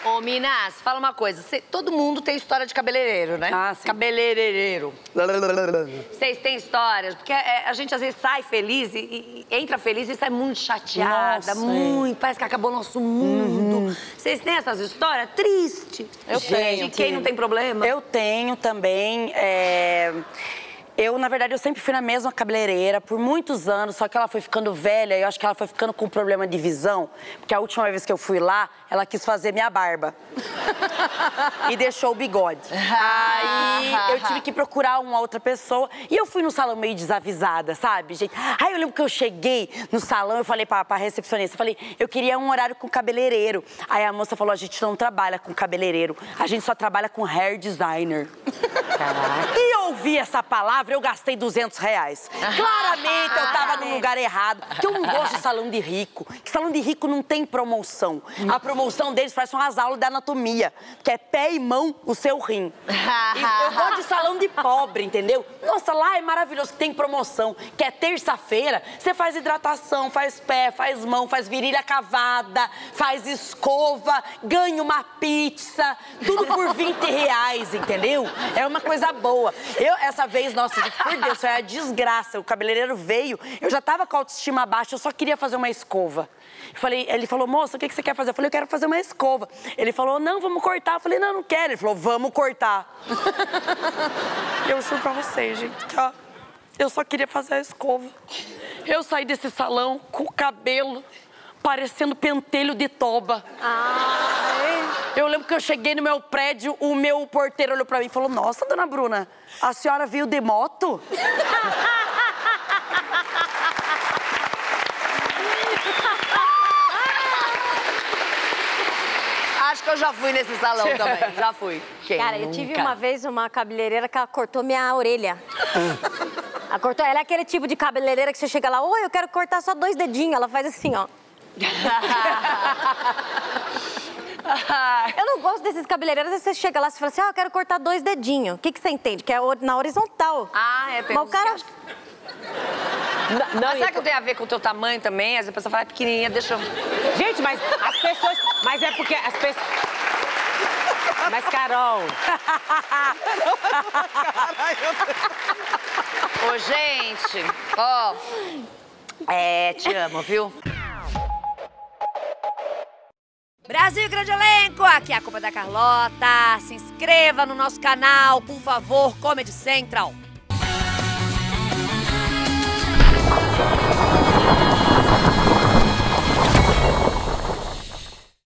Ô, Minas, fala uma coisa. Todo mundo tem história de cabeleireiro, né? Ah, sim. Cabeleireiro. Vocês têm histórias? Porque a gente às vezes sai feliz e entra feliz e sai muito chateada. Nossa, muito. Parece que acabou o nosso mundo. Vocês têm essas histórias? Triste. Eu tenho. De quem não tem problema? Eu tenho também. Na verdade, eu sempre fui na mesma cabeleireira por muitos anos, só que ela foi ficando velha e eu acho que ela foi ficando com problema de visão, porque a última vez que eu fui lá, ela quis fazer minha barba. E deixou o bigode. Aí eu tive que procurar uma outra pessoa e eu fui no salão meio desavisada, sabe, gente? Aí eu lembro que eu cheguei no salão, eu falei pra recepcionista, eu falei, eu queria um horário com cabeleireiro. Aí a moça falou, a gente não trabalha com cabeleireiro, a gente só trabalha com hair designer. Caraca. E eu ouvi essa palavra, eu gastei R$200. Claramente eu tava no lugar errado, porque eu não gosto de salão de rico, que salão de rico não tem promoção. A promoção deles parece umas aulas de anatomia, que é pé e mão o seu rim. E eu gosto de salão de pobre, entendeu? Nossa, lá é maravilhoso, que tem promoção, que é terça-feira, você faz hidratação, faz pé, faz mão, faz virilha cavada, faz escova, ganha uma pizza, tudo por R$20, entendeu? É uma coisa boa. Essa vez, nossa, gente, por Deus, foi a desgraça. O cabeleireiro veio, eu já tava com a autoestima baixa, eu só queria fazer uma escova. Ele falou, moça, o que você quer fazer? Eu falei, eu quero fazer uma escova. Ele falou, não, vamos cortar. Eu falei, não, não quero. Ele falou, vamos cortar. Eu juro pra vocês, gente, que ó, eu só queria fazer a escova. Eu saí desse salão com o cabelo parecendo pentelho de toba. Eu lembro que eu cheguei no meu prédio, o meu porteiro olhou pra mim e falou, nossa, dona Bruna, a senhora veio de moto? Acho que eu já fui nesse salão também, já fui. Cara, eu tive uma vez uma cabeleireira que ela cortou minha orelha. Ela é aquele tipo de cabeleireira que você chega lá, oi, eu quero cortar só 2 dedinhos. Ela faz assim, ó. Eu não gosto desses cabeleireiros, às vezes você chega lá e fala assim, eu quero cortar 2 dedinhos. O que você entende? Que é na horizontal. Tem mas o cara... Mas será que tem a ver com o teu tamanho também? As pessoas falam, pequenininha, deixa eu... Gente, mas as pessoas... Mas é porque as pessoas... Mas, Carol... Ô, gente, ó... te amo, viu? Brasil, grande elenco! Aqui é a Culpa da Carlota. Se inscreva no nosso canal, por favor, Comedy Central.